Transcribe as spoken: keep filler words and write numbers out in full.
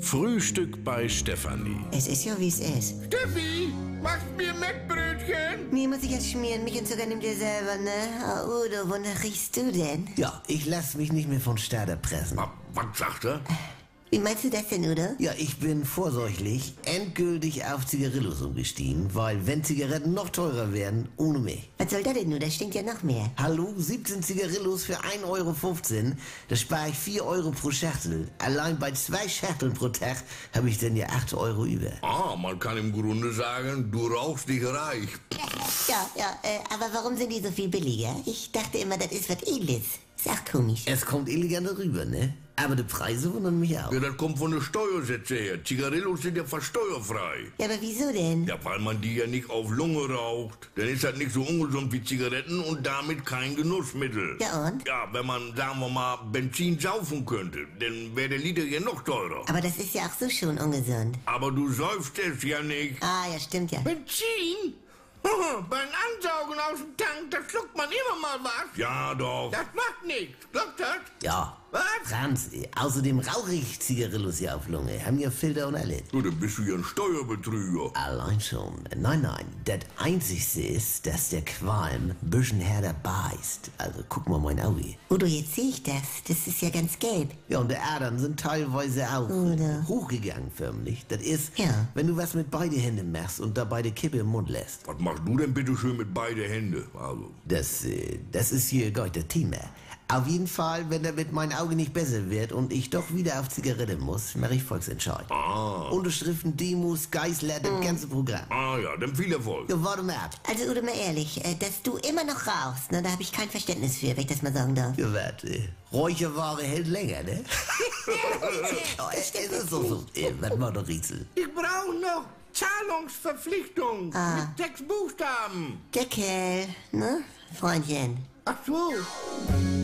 Frühstück bei Stefanie. Es ist ja, wie es ist. Steffi, machst mir Mettbrötchen? Mir muss ich jetzt schmieren, mich und sogar nimm dir selber, ne? Oh, Udo, wonach riechst du denn? Ja, ich lass mich nicht mehr von Staat erpressen. Was, was sagt er? Wie meinst du das denn, Udo? Ja, ich bin vorsorglich endgültig auf Zigarillos umgestiegen, weil wenn Zigaretten noch teurer werden, ohne mich. Was soll das denn nur? Das stinkt ja noch mehr. Hallo, siebzehn Zigarillos für ein Euro fünfzehn, da spare ich vier Euro pro Schachtel. Allein bei zwei Schachteln pro Tag habe ich dann ja acht Euro über. Ah, man kann im Grunde sagen, du rauchst dich reich. Ja, ja, äh, aber warum sind die so viel billiger? Ich dachte immer, das ist was Edles. Ist auch komisch. Es kommt eleganter rüber, ne? Aber die Preise wundern mich auch. Ja, das kommt von der Steuersätze her. Zigarillos sind ja fast steuerfrei. Ja, aber wieso denn? Ja, weil man die ja nicht auf Lunge raucht. Dann ist das nicht so ungesund wie Zigaretten und damit kein Genussmittel. Ja, und? Ja, wenn man, sagen wir mal, Benzin saufen könnte, dann wäre der Liter ja noch teurer. Aber das ist ja auch so schon ungesund. Aber du säufst es ja nicht. Ah, ja, stimmt ja. Benzin? Beim Ansaugen aus dem Tank, da schluckt man immer mal was. Ja, doch. Das macht nichts. Glaubt das? Ja. Was? Franz, außerdem rauche ich Zigarillos ja auf Lunge. Haben ja Filter und alles. Du, dann bist du ja ein Steuerbetrüger. Allein schon. Nein, nein. Das Einzigste ist, dass der Qualm ein bisschen härter beißt. Also guck mal mein Auge. Udo, jetzt sehe ich das. Das ist ja ganz gelb. Ja, und die Adern sind teilweise auch Oder? hochgegangen förmlich. Das ist, Ja. wenn du was mit beide Hände machst und dabei die Kippe im Mund lässt. Was machst du denn bitte schön mit beide Hände? Also, Das, äh, das ist hier gleich das Thema. Auf jeden Fall, wenn damit mein Auge nicht besser wird und ich doch wieder auf Zigarette muss, mache ich Volksentscheid. ah. Unterschriften, Demos, Geißler, das ganze Programm. Ah ja, dann viel Erfolg. Ja, warte mal ab. Also, Udo, mal ehrlich, äh, dass du immer noch rauchst, ne, da habe ich kein Verständnis für, wenn ich das mal sagen darf. Ja, warte. Räucherware hält länger, ne? Ja, es ist so, so. Äh, was macht der Riesel? Ich brauche noch Zahlungsverpflichtung Ah. mit sechs Buchstaben. Deckel, ne, Freundchen? Ach so.